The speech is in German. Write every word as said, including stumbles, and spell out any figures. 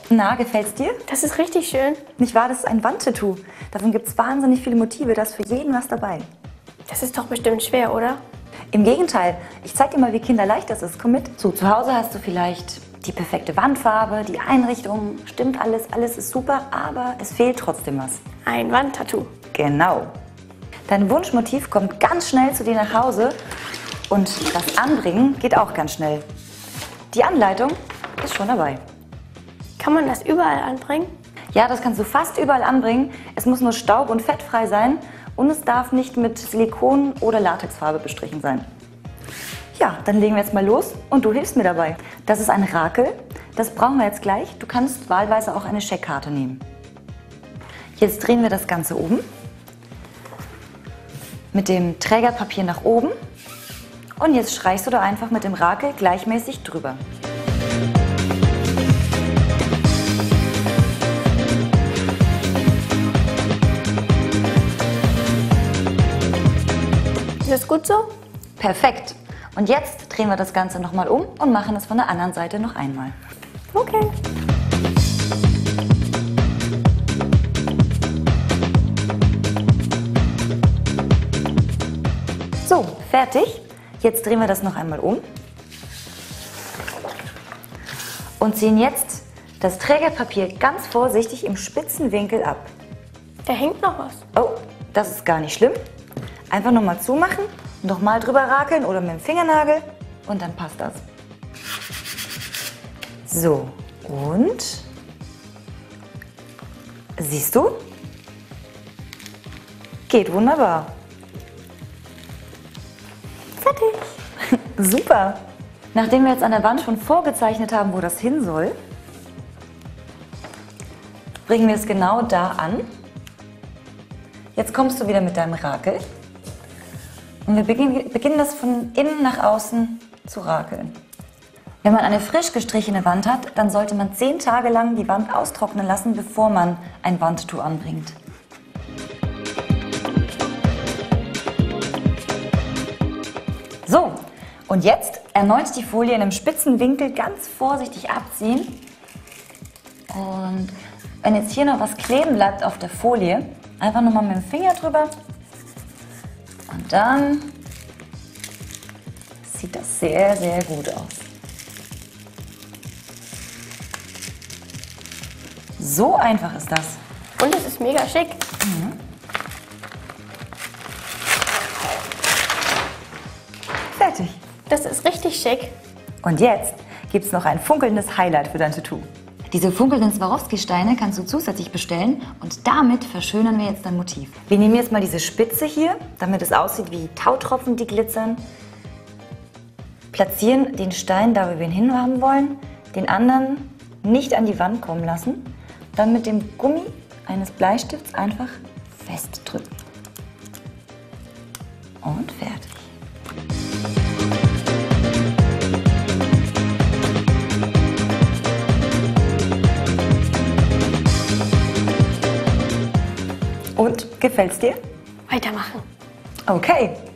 Na, gefällt's dir? Das ist richtig schön. Nicht wahr? Das ist ein Wandtattoo. Davon gibt es wahnsinnig viele Motive, da ist für jeden was dabei. Das ist doch bestimmt schwer, oder? Im Gegenteil, ich zeig dir mal, wie kinderleicht das ist. Komm mit. So, zu Hause hast du vielleicht die perfekte Wandfarbe, die Einrichtung, stimmt alles, alles ist super, aber es fehlt trotzdem was. Ein Wandtattoo. Genau. Dein Wunschmotiv kommt ganz schnell zu dir nach Hause und das Anbringen geht auch ganz schnell. Die Anleitung ist schon dabei. Kann man das überall anbringen? Ja, das kannst du fast überall anbringen. Es muss nur staub- und fettfrei sein und es darf nicht mit Silikon oder Latexfarbe bestrichen sein. Ja, dann legen wir jetzt mal los und du hilfst mir dabei. Das ist ein Rakel, das brauchen wir jetzt gleich. Du kannst wahlweise auch eine Scheckkarte nehmen. Jetzt drehen wir das Ganze um mit dem Trägerpapier nach oben und jetzt streichst du da einfach mit dem Rakel gleichmäßig drüber. Ist das gut so? Perfekt. Und jetzt drehen wir das Ganze nochmal um und machen es von der anderen Seite noch einmal. Okay. So, fertig. Jetzt drehen wir das noch einmal um und ziehen jetzt das Trägerpapier ganz vorsichtig im spitzen Winkel ab. Da hängt noch was. Oh, das ist gar nicht schlimm. Einfach nochmal zumachen, nochmal drüber rakeln oder mit dem Fingernagel und dann passt das. So, und siehst du? Geht wunderbar. Fertig. Super. Nachdem wir jetzt an der Wand schon vorgezeichnet haben, wo das hin soll, bringen wir es genau da an. Jetzt kommst du wieder mit deinem Rakel. Und wir beginnen, beginnen das von innen nach außen zu rakeln. Wenn man eine frisch gestrichene Wand hat, dann sollte man zehn Tage lang die Wand austrocknen lassen, bevor man ein Wandtattoo anbringt. So, und jetzt erneut die Folie in einem spitzen Winkel ganz vorsichtig abziehen. Und wenn jetzt hier noch was kleben bleibt auf der Folie, einfach nochmal mit dem Finger drüber. Und dann sieht das sehr, sehr gut aus. So einfach ist das. Und es ist mega schick. Mhm. Fertig. Das ist richtig schick. Und jetzt gibt es noch ein funkelndes Highlight für dein Tattoo. Diese funkelnden Swarovski-Steine kannst du zusätzlich bestellen und damit verschönern wir jetzt dein Motiv. Wir nehmen jetzt mal diese Spitze hier, damit es aussieht wie Tautropfen, die glitzern. Platzieren den Stein da, wo wir ihn hinhaben wollen, den anderen nicht an die Wand kommen lassen. Dann mit dem Gummi eines Bleistifts einfach festdrücken. Und fertig. Und, gefällt's dir? Weitermachen. Okay.